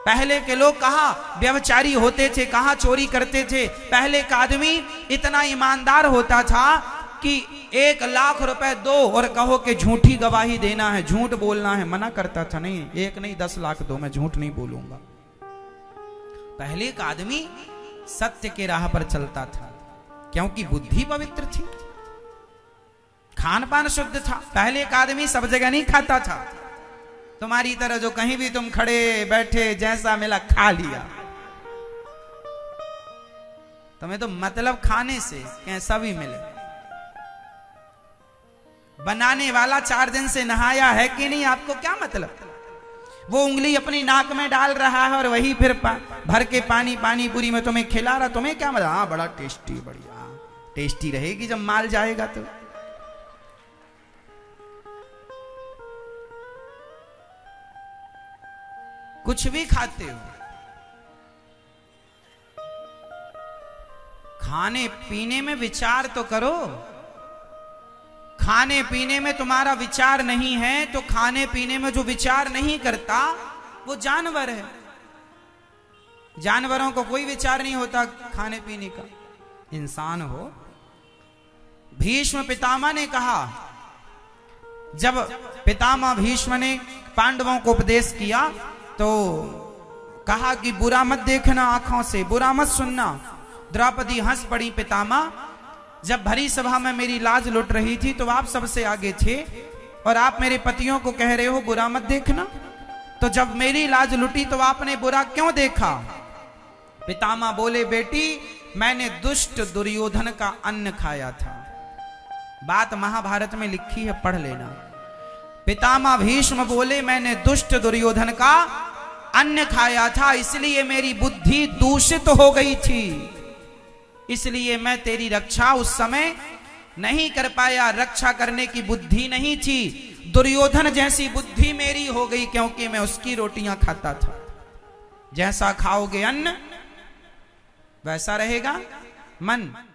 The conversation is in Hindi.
पहले के लोग कहाँ व्यभिचारी होते थे, कहाँ चोरी करते थे। पहले का आदमी इतना ईमानदार होता था कि 1 लाख रुपए दो और कहो कि झूठी गवाही देना है, झूठ बोलना है, मना करता था, नहीं 1 नहीं 10 लाख दो, मैं झूठ नहीं बोलूंगा। पहले का आदमी सत्य के राह पर चलता था क्योंकि बुद्धि पवित्र थी, खान पान शुद्ध था। पहले का आदमी सब जगह नहीं खाता था, तुम्हारी तरह जो कहीं भी तुम खड़े बैठे जैसा मिला खा लिया। तुम्हें तो मतलब खाने से कैसा भी मिले। बनाने वाला 4 दिन से नहाया है कि नहीं, आपको क्या मतलब। वो उंगली अपनी नाक में डाल रहा है और वही फिर भर के पानी पूरी में तुम्हें खिला रहा, तुम्हें क्या मतलब। हाँ बड़ा टेस्टी, बढ़िया टेस्टी रहेगी जब माल जाएगा तो। कुछ भी खाते हो, खाने पीने में विचार तो करो। खाने पीने में तुम्हारा विचार नहीं है तो खाने पीने में जो विचार नहीं करता वो जानवर है। जानवरों को कोई विचार नहीं होता खाने पीने का। इंसान हो। भीष्म पितामह ने कहा, जब पितामह भीष्म ने पांडवों को उपदेश किया तो कहा कि बुरा मत देखना आंखों से, बुरा मत सुनना। द्रौपदी हंस पड़ी, पितामह जब भरी सभा में मेरी लाज लुट रही थी तो आप सबसे आगे थे और आप मेरे पतियों को कह रहे हो बुरा मत देखना, तो जब मेरी लाज लुटी तो आपने बुरा क्यों देखा। पितामह बोले, बेटी मैंने दुष्ट दुर्योधन का अन्न खाया था। बात महाभारत में लिखी है, पढ़ लेना। पितामह भीष्म बोले, मैंने दुष्ट दुर्योधन का अन्न खाया था, इसलिए मेरी बुद्धि दूषित हो गई थी, इसलिए मैं तेरी रक्षा उस समय नहीं कर पाया। रक्षा करने की बुद्धि नहीं थी। दुर्योधन जैसी बुद्धि मेरी हो गई क्योंकि मैं उसकी रोटियां खाता था। जैसा खाओगे अन्न वैसा रहेगा मन।